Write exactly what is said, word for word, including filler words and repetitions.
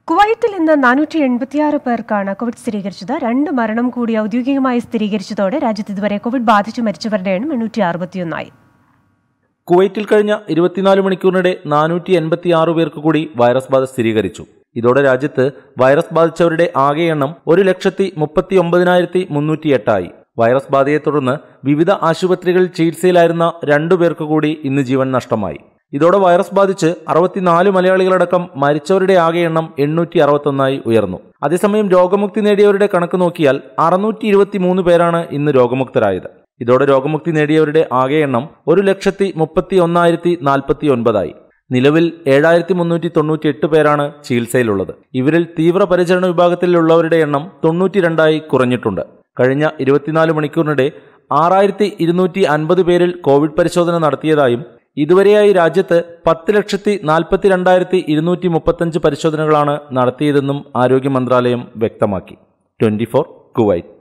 കുവൈറ്റിൽ ഇന്ന് നാനൂറ്റി എൺപത്തിയാറ് പേർക്കാണ് കോവിഡ് സ്ഥിരീകരിച്ചത്. രണ്ട് മരണം കൂടി ഔദ്യോഗികമായി സ്ഥിരീകരിച്ചതോടെ രാജ്യത്ത് ഇതുവരെ കോവിഡ് ബാധിച്ചു മരിച്ചവരുടെ എണ്ണം എണ്ണൂറ്റി അറുപത്തിയൊന്നായി. കുവൈറ്റിൽ കഴിഞ്ഞ ഇരുപത്തിനാല് മണിക്കൂറിനിടെ നാനൂറ്റി എൺപത്തി ആറ് പേർക്ക് കൂടി വൈറസ് ബാധ സ്ഥിരീകരിച്ചു. ഇതോടെ രാജ്യത്ത് വൈറസ് ബാധിച്ചവരുടെ ആകെ എണ്ണം ഒരു ലക്ഷത്തി മുപ്പത്തി ഒമ്പതിനായിരത്തി മുന്നൂറ്റി എട്ടായി. വൈറസ് ബാധയെ തുടർന്ന് വിവിധ ആശുപത്രികളിൽ ചികിത്സയിലായിരുന്ന രണ്ടു പേർക്ക് കൂടി ഇന്ന് ജീവൻ നഷ്ടമായി. ഇതോടെ വൈറസ് ബാധിച്ച് അറുപത്തിനാല് മലയാളികളടക്കം മരിച്ചവരുടെ ആകെ എണ്ണം എണ്ണൂറ്റി അറുപത്തൊന്നായി ഉയർന്നു. അതേസമയം രോഗമുക്തി നേടിയവരുടെ കണക്ക് നോക്കിയാൽ അറുന്നൂറ്റി ഇരുപത്തി മൂന്ന് പേരാണ് ഇന്ന് രോഗമുക്തരായത്. ഇതോടെ രോഗമുക്തി നേടിയവരുടെ ആകെ എണ്ണം ഒരു ലക്ഷത്തി മുപ്പത്തി ഒന്നായിരത്തി നാൽപ്പത്തി ഒൻപതായി. നിലവിൽ ഏഴായിരത്തി മുന്നൂറ്റി തൊണ്ണൂറ്റി എട്ട് പേരാണ് ചികിത്സയിലുള്ളത്. ഇവരിൽ തീവ്രപരിചരണ വിഭാഗത്തിലുള്ളവരുടെ എണ്ണം തൊണ്ണൂറ്റി രണ്ടായി കുറഞ്ഞിട്ടുണ്ട്. കഴിഞ്ഞ ഇരുപത്തിനാല് മണിക്കൂറിനിടെ ആറായിരത്തി ഇരുന്നൂറ്റി അൻപത് പേരിൽ കോവിഡ് പരിശോധന നടത്തിയതായും ഇതുവരെയായി രാജ്യത്ത് പത്ത് ലക്ഷത്തി നാൽപ്പത്തി രണ്ടായിരത്തി ഇരുന്നൂറ്റി മുപ്പത്തഞ്ച് പരിശോധനകളാണ് നടത്തിയതെന്നും ആരോഗ്യ മന്ത്രാലയം വ്യക്തമാക്കി. Twenty four Kuwait.